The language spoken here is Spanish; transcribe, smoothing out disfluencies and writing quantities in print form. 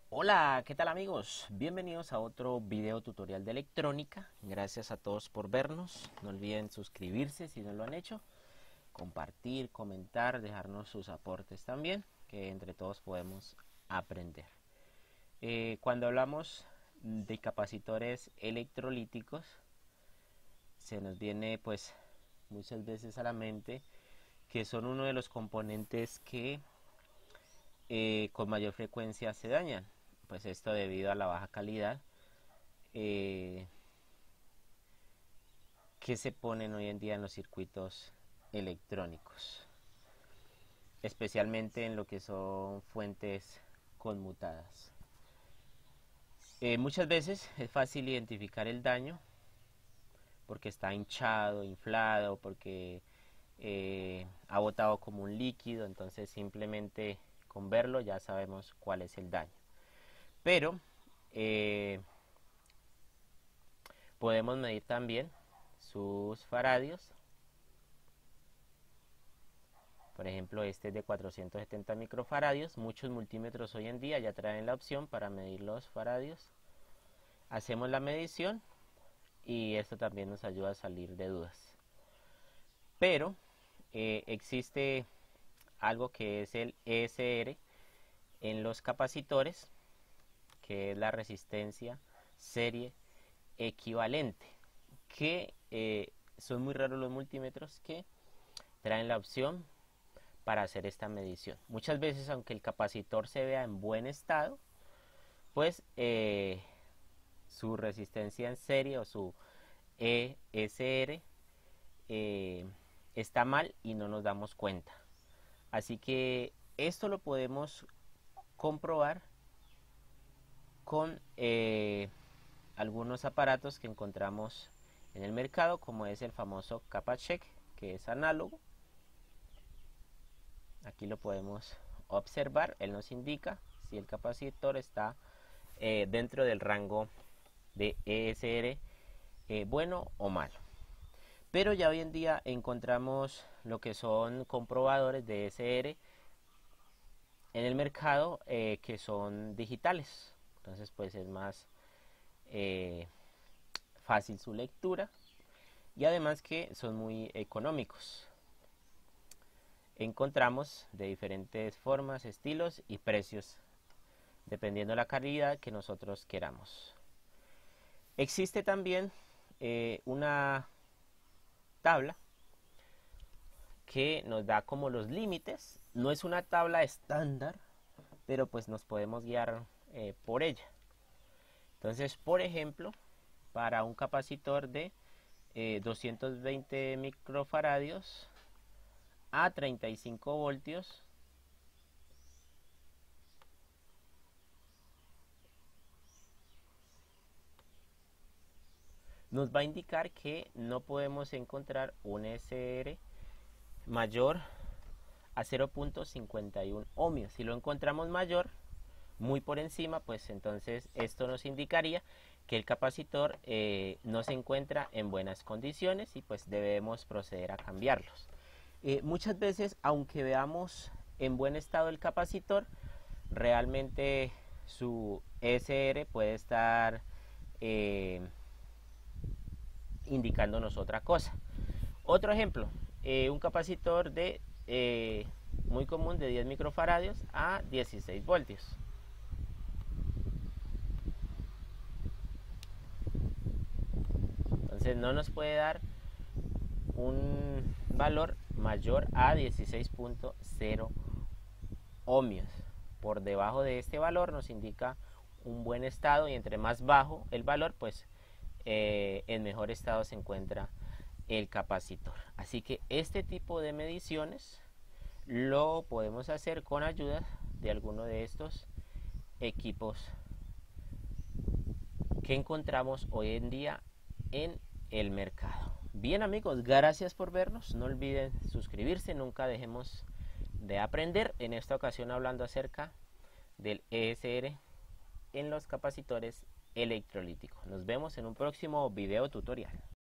Hola, ¿qué tal amigos? Bienvenidos a otro video tutorial de electrónica. Gracias a todos por vernos. No olviden suscribirse si no lo han hecho, compartir, comentar, dejarnos sus aportes también, que entre todos podemos aprender. Cuando hablamos de capacitores electrolíticos, se nos viene pues muchas veces a la mente que son uno de los componentes que con mayor frecuencia se dañan, pues esto debido a la baja calidad eh, que se ponen hoy en día en los circuitos electrónicos, especialmente en lo que son fuentes conmutadas. Muchas veces es fácil identificar el daño porque está hinchado, inflado, porque ha botado como un líquido, entonces simplemente con verlo ya sabemos cuál es el daño. Pero podemos medir también sus faradios. Por ejemplo, este es de 470 microfaradios. Muchos multímetros hoy en día ya traen la opción para medir los faradios. Hacemos la medición y esto también nos ayuda a salir de dudas. Pero existe algo que es el ESR en los capacitores, que es la resistencia serie equivalente, que son muy raros los multímetros que traen la opción para hacer esta medición. Muchas veces, aunque el capacitor se vea en buen estado, pues su resistencia en serie o su ESR está mal y no nos damos cuenta. Así que esto lo podemos comprobar con algunos aparatos que encontramos en el mercado, como es el famoso Capacheck, que es análogo. Aquí lo podemos observar, él nos indica si el capacitor está dentro del rango de ESR bueno o malo. Pero ya hoy en día encontramos lo que son comprobadores de ESR en el mercado que son digitales, entonces pues es más fácil su lectura y además que son muy económicos. Encontramos de diferentes formas, estilos y precios dependiendo de la calidad que nosotros queramos. Existe también una tabla que nos da como los límites. No es una tabla estándar, pero pues nos podemos guiar por ella. Entonces, por ejemplo, para un capacitor de 220 microfaradios a 35 voltios, nos va a indicar que no podemos encontrar un SR mayor a 0.51 ohmios. Si lo encontramos mayor, muy por encima, pues entonces esto nos indicaría que el capacitor no se encuentra en buenas condiciones y pues debemos proceder a cambiarlos. Muchas veces, aunque veamos en buen estado el capacitor, realmente su SR puede estar indicándonos otra cosa. Otro ejemplo, un capacitor de muy común de 10 microfaradios a 16 voltios. Entonces no nos puede dar un valor mayor a 16.0 ohmios. Por debajo de este valor nos indica un buen estado y entre más bajo el valor, pues en mejor estado se encuentra el capacitor. Así que este tipo de mediciones lo podemos hacer con ayuda de alguno de estos equipos que encontramos hoy en día en el mercado. Bien amigos, gracias por vernos. No olviden suscribirse, nunca dejemos de aprender. En esta ocasión hablando acerca del ESR en los capacitores electrolíticos. Nos vemos en un próximo video tutorial.